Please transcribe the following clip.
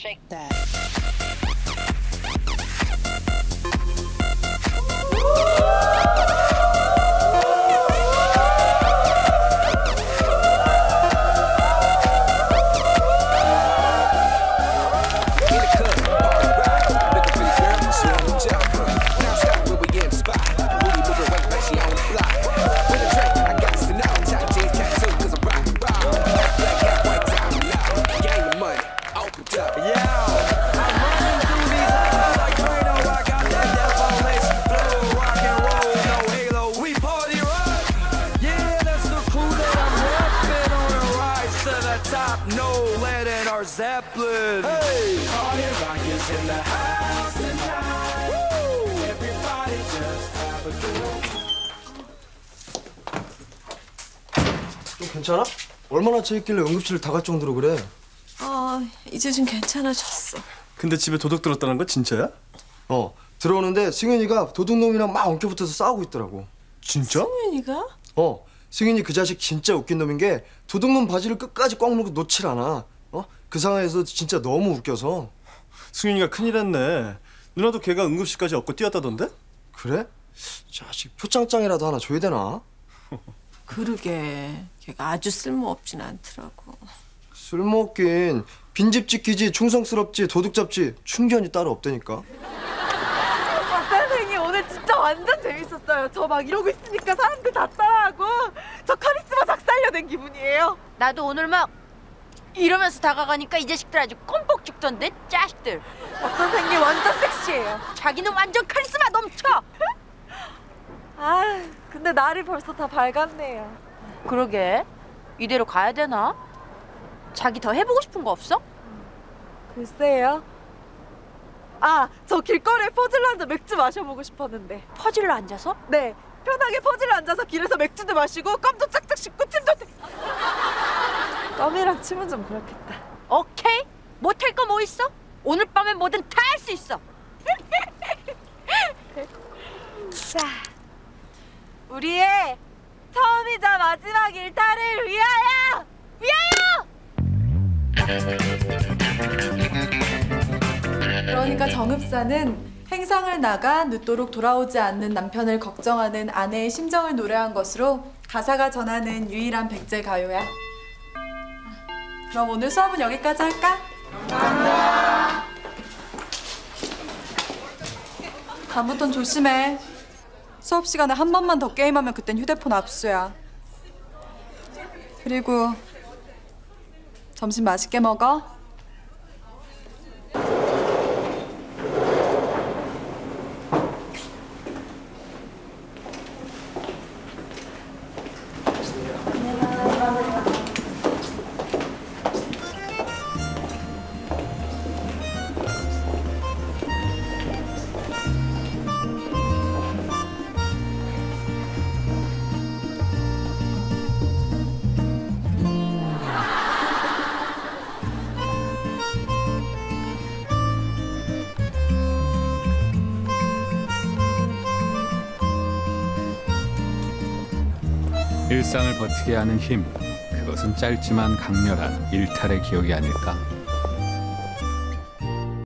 shake that. Zeppelin. Hey, party rock is in the house tonight. Woo! Everybody just have a good. 좀 괜찮아? 얼마나 체했길래 응급실을 다 갈 정도로 그래? 이제 좀 괜찮아졌어. 근데 집에 도둑 들었다는 거 진짜야? 들어오는데 승윤이가 도둑놈이랑 막 엉켜붙어서 싸우고 있더라고. 진짜? 승윤이가? 승윤이 그 자식 진짜 웃긴 놈인 게 도둑놈 바지를 끝까지 꽉 물고 놓질 않아. 그 상황에서 진짜 너무 웃겨서. 승윤이가 큰일 했네. 누나도 걔가 응급실까지 업고 뛰었다던데? 그래? 자식 표창장이라도 하나 줘야 되나? 그러게. 걔가 아주 쓸모없진 않더라고. 쓸모없긴. 빈집 지키지, 충성스럽지, 도둑 잡지 충견이 따로 없다니까. 선생님 오늘 진짜 완전 재밌었어요. 저 막 이러고 있으니까 사람들 다 따라하고 저 카리스마 작살려낸 기분이에요. 나도 오늘 막 이러면서 다가가니까 이 자식들 아주 껌뻑 죽던데, 자식들. 선생님 완전 섹시해요. 자기는 완전 카리스마 넘쳐. 근데 날이 벌써 다 밝았네요. 그러게, 이대로 가야 되나? 자기 더 해보고 싶은 거 없어? 글쎄요. 저 길거리에 퍼질러 앉아 맥주 마셔보고 싶었는데. 퍼질러 앉아서? 네, 편하게 퍼질러 앉아서 길에서 맥주도 마시고 껌도 짝짝 씹고 침도 껌이랑 침은 좀 그렇겠다. 오케이, 못할 거 뭐 있어? 오늘 밤에 뭐든 다 할 수 있어. 자, 우리의 처음이자 마지막 일탈을 위하여! 그러니까 정읍사는 행상을 나가 늦도록 돌아오지 않는 남편을 걱정하는 아내의 심정을 노래한 것으로 가사가 전하는 유일한 백제 가요야. 그럼 오늘 수업은 여기까지 할까? 감사합니다. 다음부턴 조심해. 수업 시간에 한 번만 더 게임하면 그땐 휴대폰 압수야. 그리고 점심 맛있게 먹어. 일상을 버티게 하는 힘, 그것은 짧지만 강렬한 일탈의 기억이 아닐까.